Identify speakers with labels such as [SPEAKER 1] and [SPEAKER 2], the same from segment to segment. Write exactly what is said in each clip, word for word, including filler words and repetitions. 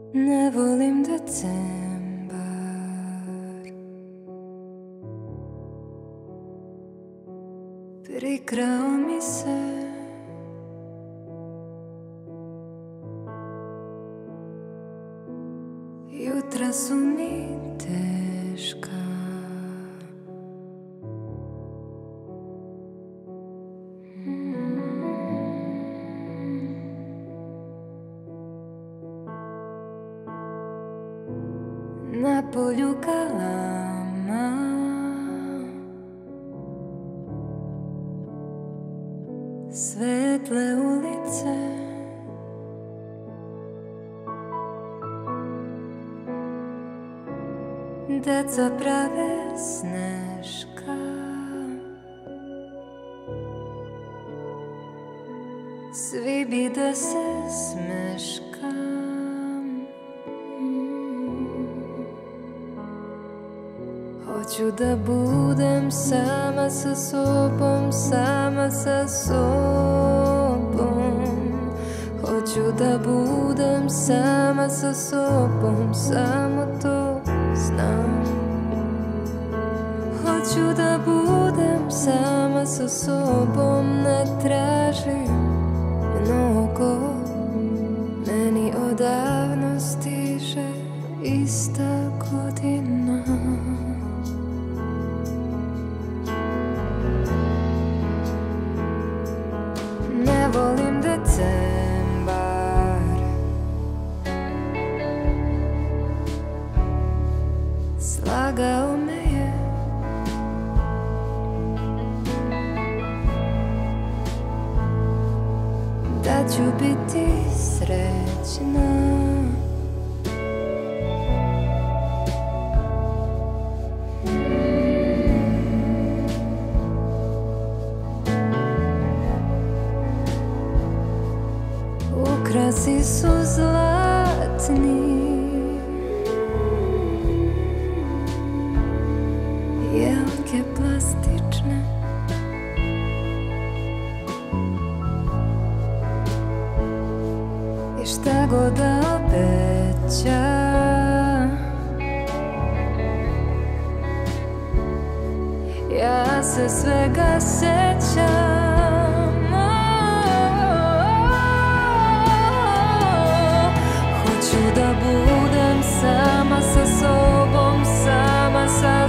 [SPEAKER 1] Ne volim decembar, prikrao mi se. Jutra su mi teška, na polju galama, svetle ulice, deca prave sneška, svi bi da se smeškam. Hoću da budem sama sa sobom, sama sa sobom. Hoću da budem sama sa sobom, samo to znam. Hoću da budem sama sa sobom, ne tražim mnogo. Meni odavno stiže ista godina. Ne volim decembar, slagao me je. Da ću biti srećna, ukrasi su zlatni, jelke plastične. I šta god da obeća, ja se svega sećam. Hoću da budem sama sa sobom, sama sa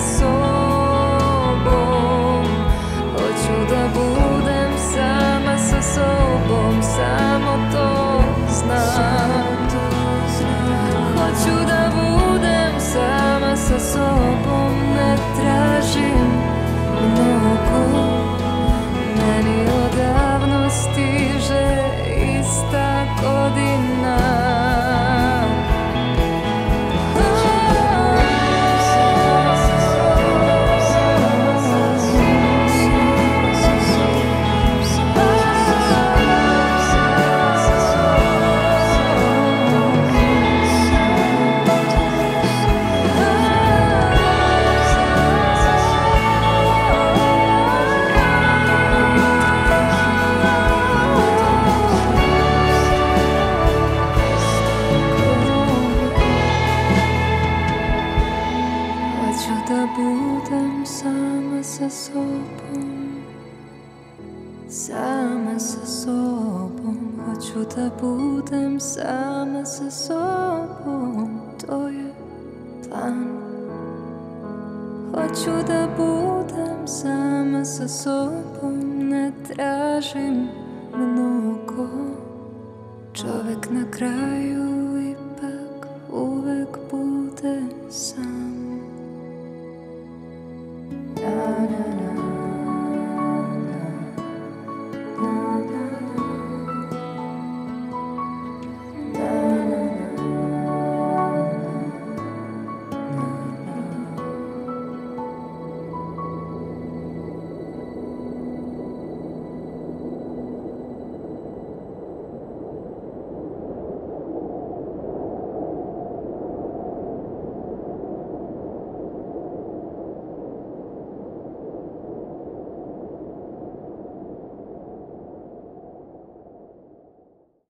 [SPEAKER 1] sobom. Hoću da budem sama sa sobom, samo to znam. Hoću da budem sama sa sobom, ne tražim mnogo. Meni odavno stiže ista godina. Da budem sama sa sobom, sama sa sobom. Hoću da budem sama sa sobom, to je plan. Hoću da budem sama sa sobom, ne tražim mnogo. Čovek na kraju